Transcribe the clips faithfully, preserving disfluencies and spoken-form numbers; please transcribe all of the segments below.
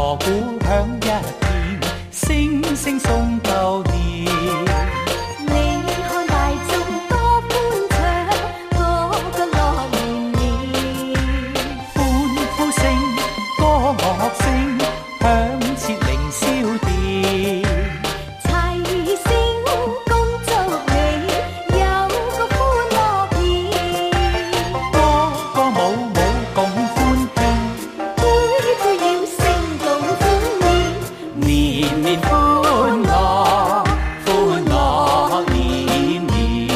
锣鼓響一片，聲聲送舊年。 你看大眾多歡暢，個個樂綿綿。 歡呼聲、歌樂聲，響徹凌霄殿。 齊聲恭祝你有個歡樂年。 歌歌舞舞共歡慶， 杯杯要聲共歡宴。 年年歡樂，歡樂年年。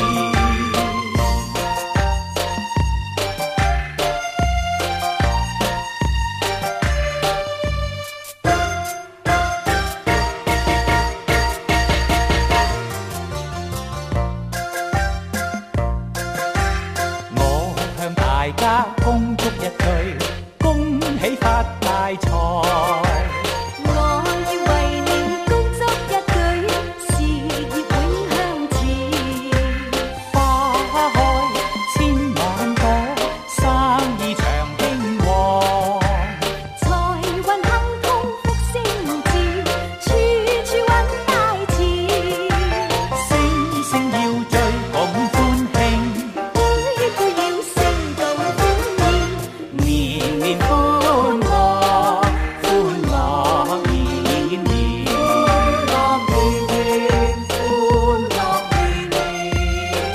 我向大家恭祝一句，恭喜發大財。 我要為你恭祝一句，事業永向前。 花開千萬朵，生意長興旺。 財運亨通福星照，處處揾大錢。 聲聲要醉共歡慶， 杯杯要聲共歡宴。 年年歡樂，歡樂年年。歡樂年年，歡樂年年，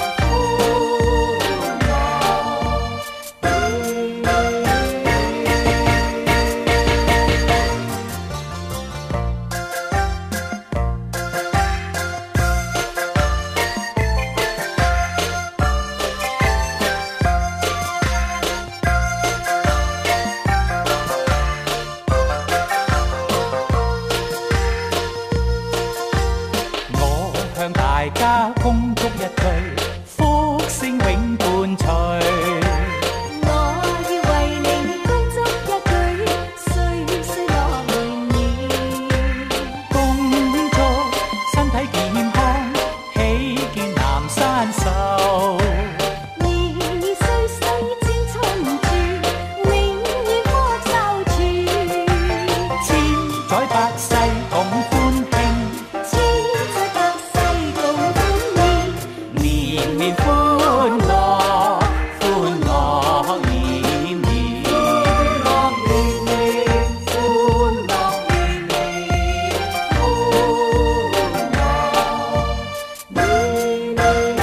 歡我向大家恭祝一句，福星永伴隨。 我要為你恭祝一句，歲歲樂綿綿。 恭祝身體健康，喜見南山壽。 年年歲歲佔春住，永遠福壽住。 千載百世共歡慶， 千載百世共歡宴。 年年歡樂，歡樂年年。歡樂年年，歡樂年年，歡樂年年。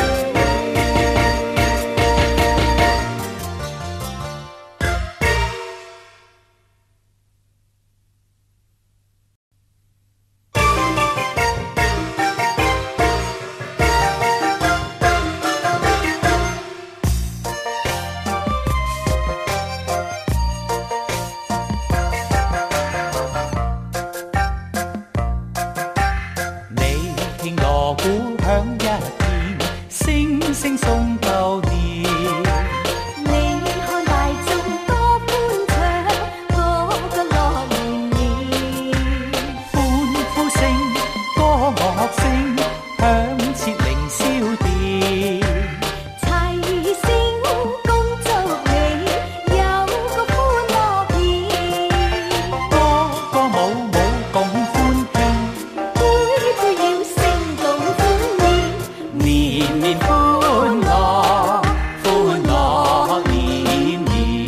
你聽鑼鼓響一片，聲聲送舊年。 你看大眾多歡暢，個個樂綿綿。 歡呼聲、歌樂聲，響徹凌霄殿。 齊聲恭祝你有個歡樂年。 歌歌舞舞共歡慶， 杯杯要聲共歡宴。 年年歡樂，歡樂年年。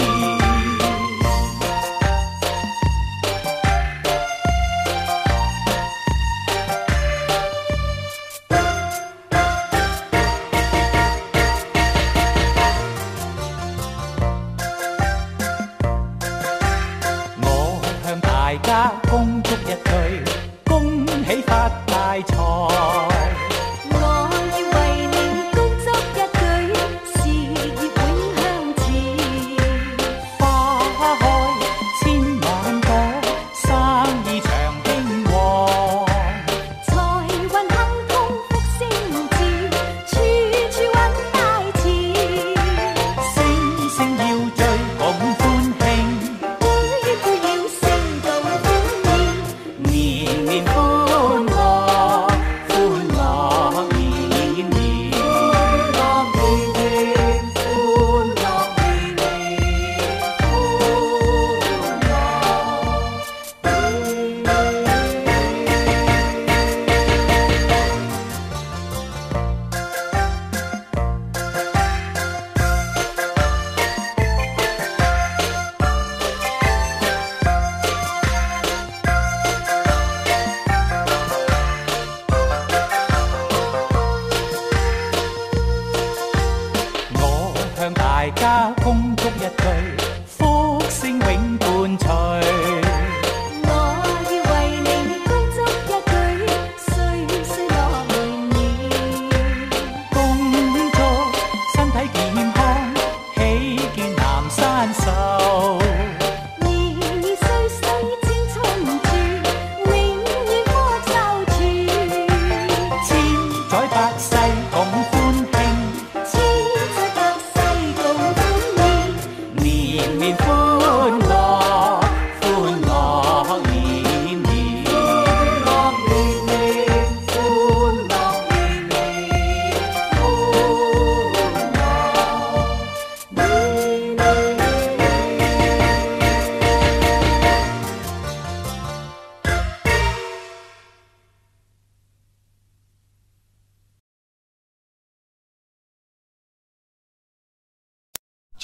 我向大家恭祝一句，恭喜發大財。 我要為你恭祝一句，事業永向前。 花開千萬朵，生意長興旺。 財運亨通福星照，處處揾大錢。 聲聲要醉共歡慶， 杯杯要聲共歡宴。 年